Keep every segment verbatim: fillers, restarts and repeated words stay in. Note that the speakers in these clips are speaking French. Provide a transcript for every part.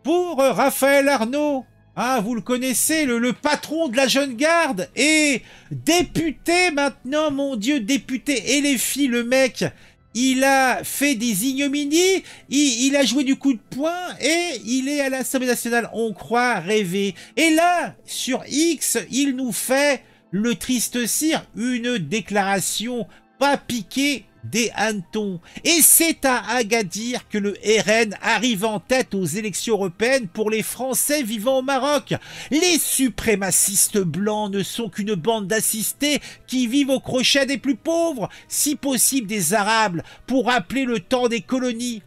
pour euh, Raphaël Arnaud. Hein, vous le connaissez, le, le patron de la jeune garde et député maintenant, mon Dieu, député. Et les filles, le mec, il a fait des ignominies, il, il a joué du coup de poing et il est à l'Assemblée nationale. On croit rêver. Et là, sur X, il nous fait le triste cire, une déclaration pas piquée des hannetons. Et c'est à Agadir que le R N arrive en tête aux élections européennes pour les Français vivant au Maroc. Les suprémacistes blancs ne sont qu'une bande d'assistés qui vivent au crochet des plus pauvres, si possible des Arabes, pour rappeler le temps des colonies.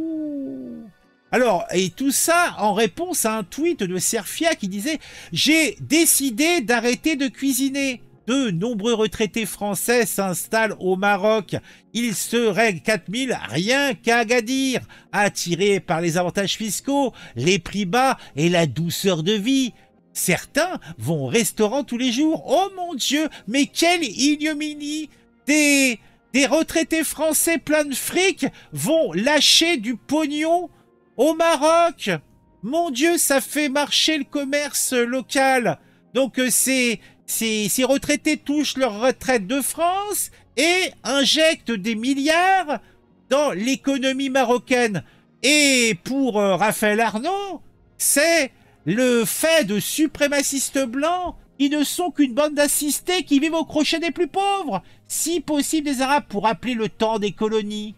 Oh. Alors, et tout ça en réponse à un tweet de Serfia qui disait « J'ai décidé d'arrêter de cuisiner ». De nombreux retraités français s'installent au Maroc. Ils seraient quatre mille rien qu'à Agadir, attirés par les avantages fiscaux, les prix bas et la douceur de vie. Certains vont au restaurant tous les jours. Oh mon Dieu, mais quelle ignominie! Des, des retraités français pleins de fric vont lâcher du pognon au Maroc. Mon Dieu, ça fait marcher le commerce local. Donc c'est... Ces, ces retraités touchent leur retraite de France et injectent des milliards dans l'économie marocaine. Et pour euh, Raphaël Arnaud, c'est le fait de suprémacistes blancs qui ne sont qu'une bande d'assistés qui vivent au crochet des plus pauvres, si possible des Arabes, pour rappeler le temps des colonies.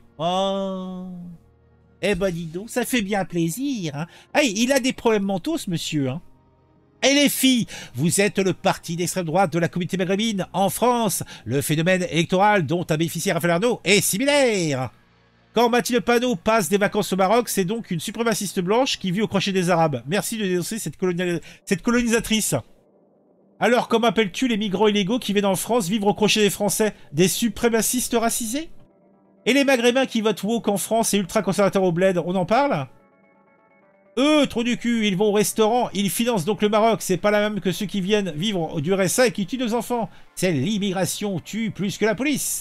Oh, eh ben dis donc, ça fait bien plaisir. Hein. Hey, il a des problèmes mentaux, ce monsieur, hein. Et les filles, vous êtes le parti d'extrême droite de la communauté maghrébine en France. Le phénomène électoral dont a bénéficié Raphaël Arnaud est similaire. Quand Mathilde Panot passe des vacances au Maroc, c'est donc une suprémaciste blanche qui vit au crochet des Arabes. Merci de dénoncer cette, colonia... cette colonisatrice. Alors, comment appelles-tu les migrants illégaux qui viennent en France vivre au crochet des Français? Des suprémacistes racisés? Et les maghrébins qui votent woke en France et ultra-conservateurs au bled, on en parle? Eux, trop du cul, ils vont au restaurant, ils financent donc le Maroc. C'est pas la même que ceux qui viennent vivre du R S A et qui tuent nos enfants. C'est l'immigration tue plus que la police.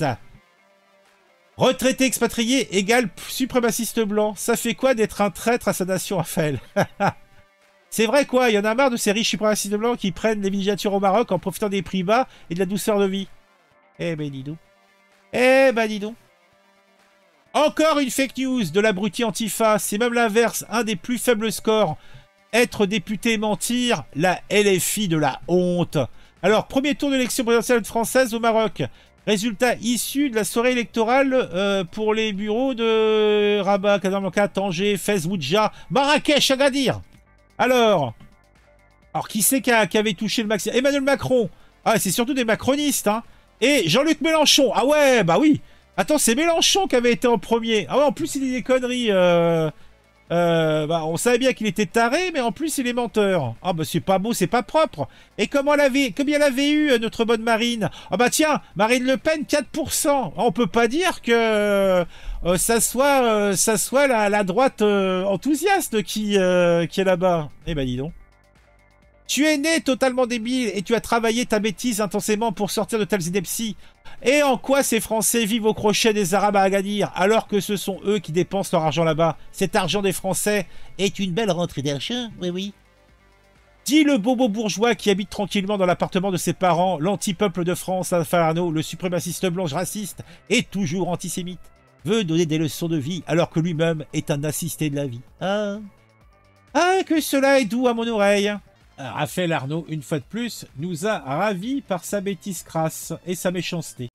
Retraité expatrié égale suprémaciste blanc. Ça fait quoi d'être un traître à sa nation, Raphaël? C'est vrai quoi, il y en a marre de ces riches suprémacistes blancs qui prennent les villégiatures au Maroc en profitant des prix bas et de la douceur de vie. Eh ben dis donc. Eh ben dis donc. Encore une fake news de l'abruti Antifa, c'est même l'inverse, un des plus faibles scores. Être député mentir, la L F I de la honte. Alors, premier tour d'élection présidentielle française au Maroc. Résultat issu de la soirée électorale euh, pour les bureaux de Rabat, Casablanca, Tanger, Fès, Oudja, Marrakech, Agadir. Alors, alors qui c'est qui, a, qui avait touché le maximum? Emmanuel Macron. Ah, c'est surtout des macronistes, hein. Et Jean-Luc Mélenchon. Ah ouais, bah oui. Attends, c'est Mélenchon qui avait été en premier. Ah ouais, en plus, il dit des conneries. Euh, euh, bah, on savait bien qu'il était taré, mais en plus, il est menteur. Ah bah, c'est pas beau, c'est pas propre. Et comment elle avait, combien elle avait eu, notre bonne Marine? Ah bah tiens, Marine Le Pen, quatre pour cent. On peut pas dire que euh, ça soit, euh, ça soit la, la droite euh, enthousiaste qui, euh, qui est là-bas. Eh ben, dis donc. Tu es né totalement débile et tu as travaillé ta bêtise intensément pour sortir de telles inepties. Et en quoi ces Français vivent au crochet des Arabes à Agadir alors que ce sont eux qui dépensent leur argent là-bas? Cet argent des Français est une belle rentrée d'argent, oui oui. Dit le bobo bourgeois qui habite tranquillement dans l'appartement de ses parents, l'anti-peuple de France, Raphaël Arnaud, le suprémaciste blanc raciste et toujours antisémite, veut donner des leçons de vie alors que lui-même est un assisté de la vie. Ah, ah que cela est doux à mon oreille. Raphaël Arnaud, une fois de plus, nous a ravis par sa bêtise crasse et sa méchanceté.